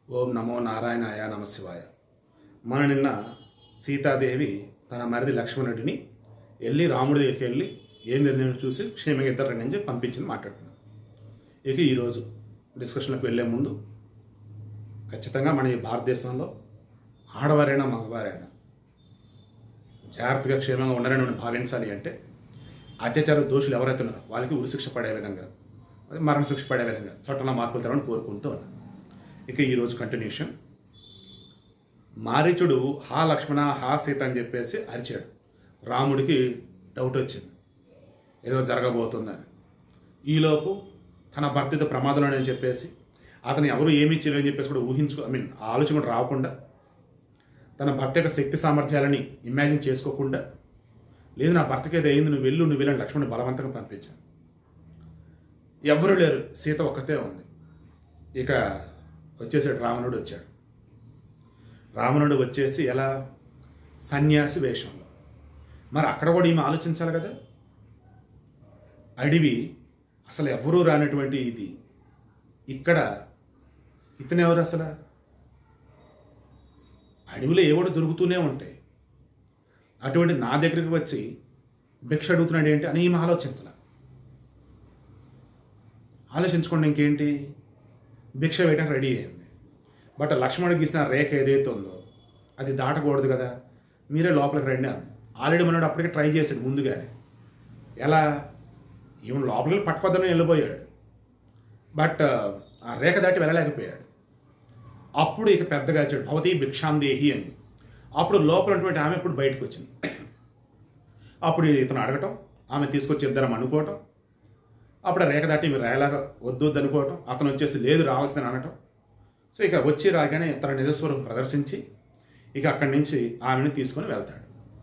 ఓం నమో నారాయణాయ నమశివాయ. మన నిన్న సీతాదేవి తన మరిది లక్ష్మణుడిని వెళ్ళి రాముడి దగ్గరికి వెళ్ళి ఏం నిర్ణయం చూసి క్షేమంగా ఇద్దరు రండి అని చెప్పి పంపించింది మాట్లాడుతున్నాం. ఇక ఈరోజు డిస్కషన్లోకి వెళ్ళే ముందు ఖచ్చితంగా మన ఈ భారతదేశంలో ఆడవారైనా మగవారైనా జాగ్రత్తగా క్షేమంగా ఉండాలని మనం భావించాలి. అంటే అత్యాచార దోషులు ఎవరైతే ఉన్నారో వాళ్ళకి ఉరిశిక్ష పడే విధంగా, మరణశిక్ష పడే విధంగా చట్టంలో మార్పులు తేవాలని కోరుకుంటూ ఉన్నాను. ఇక ఈరోజు కంటిన్యూషన్. మారీచుడు హా లక్ష్మణ హా సీత అని చెప్పేసి అరిచాడు. రాముడికి డౌట్ వచ్చింది, ఏదో జరగబోతుందని. ఈలోపు తన భర్తతో ప్రమాదంలో అని చెప్పేసి అతను ఎవరు ఏమీ చేయలేని చెప్పేసి కూడా ఆ ఆలోచన కూడా రాకుండా, తన భర్త యొక్క శక్తి సామర్థ్యాలని ఇమాజిన్ చేసుకోకుండా, లేదు నా భర్తకి ఏదో అయింది, నువ్వు వెళ్ళని లక్ష్మణుని బలవంతంగా పంపించాను. ఎవరు లేరు, సీత ఒక్కతే ఉంది. ఇక వచ్చేసాడు రావణుడు. వచ్చాడు రావణుడు వచ్చేసి ఎలా? సన్యాసి వేషంలో. మరి అక్కడ కూడా ఈమె ఆలోచించాలి కదా. అడవి అసలు ఎవరూ రానటువంటి ఇది, ఇక్కడ ఇతను ఎవరు? అసలు అడవిలో ఏవో దొరుకుతూనే ఉంటాయి, అటువంటి నా దగ్గరికి వచ్చి భిక్ష అడుగుతున్నాడు ఏంటి అని ఈమె ఆలోచించుకోండి. ఇంకేంటి, భిక్ష వేయడానికి రెడీ అయింది. బట్ లక్ష్మణుడికి గీసిన రేఖ ఏదైతే ఉందో అది దాటకూడదు కదా, మీరే లోపలికి రండి అంది. ఆల్రెడీ మనోడు అప్పటికే ట్రై చేశాడు ముందుగానే. ఎలా? ఈవెన్ లోపలికి పట్టుకోద్దని వెళ్ళిపోయాడు, బట్ ఆ రేఖ దాటి వెళ్ళలేకపోయాడు. అప్పుడు ఇక పెద్దగా వచ్చాడు, భవతి భిక్షాందేహి అని. అప్పుడు లోపల ఉన్నటువంటి ఆమె ఇప్పుడు బయటకు వచ్చింది. అప్పుడు ఇతను అడగటం, ఆమె తీసుకొచ్చి ఇద్దరం అనుకోవటం, అప్పుడు రేఖ దాటి మీరు రాయలాగా వద్దు అనుకోవటం, అతను వచ్చేసి లేదు రావాల్సిందని అనటం. సో ఇక వచ్చి రాగానే తన నిజస్వరం ప్రదర్శించి ఇక అక్కడి నుంచి ఆమెను తీసుకొని వెళ్తాడు.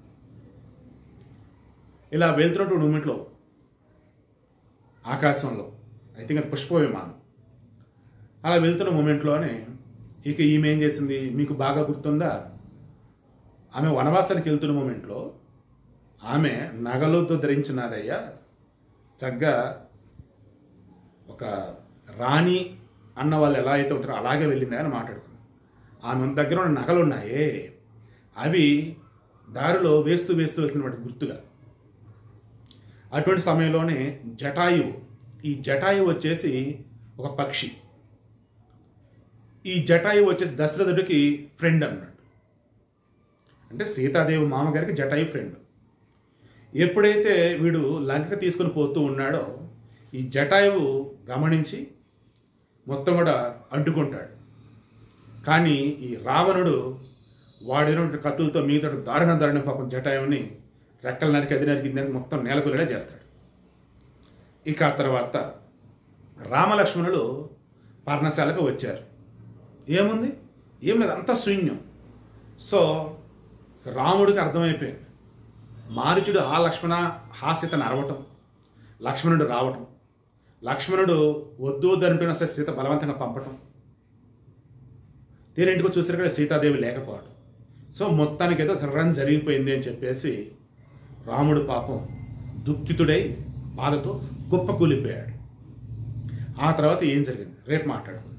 ఇలా వెళ్తున్నటువంటి మూమెంట్లో ఆకాశంలో, ఐ థింక్ అది పుష్ప విమానం, అలా వెళ్తున్న మూమెంట్లోనే ఇక ఈమె ఏం చేసింది మీకు బాగా గుర్తుందా? ఆమె వనవాసానికి వెళ్తున్న మూమెంట్లో ఆమె నగలుతో ధరించినదయ్యా, చక్కగా ఒక రాణి అన్న వాళ్ళు ఎలా అయితే ఉంటారో అలాగే వెళ్ళిందా అని మాట్లాడుకున్నాం. ఆమె దగ్గర ఉన్న నగలు ఉన్నాయే, అవి దారిలో వేస్తూ వెళ్తున్నటువంటి గుర్తుగా. అటువంటి సమయంలోనే ఈ జటాయువు వచ్చేసి ఒక పక్షి. ఈ జటాయువు వచ్చేసి దశరథుడికి ఫ్రెండ్ అన్నాడు. అంటే సీతాదేవి మామగారికి జటాయు ఫ్రెండ్. ఎప్పుడైతే వీడు లంకకి తీసుకుని పోతూ ఉన్నాడో ఈ జటాయువు గమనించి మొత్తం కూడా అడ్డుకుంటాడు. కానీ ఈ రావణుడు వాడినటువంటి కత్తులతో మిగతా దారుణ పాపం జటాయువుని రెక్కలు నరికి అది నరికి మొత్తం నేలకొలేలా చేస్తాడు. ఇక ఆ తర్వాత రామలక్ష్మణులు పర్ణశాలకు వచ్చారు. ఏముంది? ఏం లేదు, అంతా శూన్యం. సో రాముడికి అర్థమైపోయింది, మారీచుడు ఆ లక్ష్మణ హాసితను అరవటం, లక్ష్మణుడు రావటం, లక్ష్మణుడు వద్దు అంటున్న సరే సీత బలవంతంగా పంపటం, తీరింటికి చూసారు కదా సీతాదేవి లేకపోవడం. సో మొత్తానికి ఏదో జరిగిపోయింది అని చెప్పేసి రాముడు పాపం దుఃఖితుడై బాధతో కుప్పకూలిపోయాడు. ఆ తర్వాత ఏం జరిగింది రేపు మాట్లాడుకుందాం.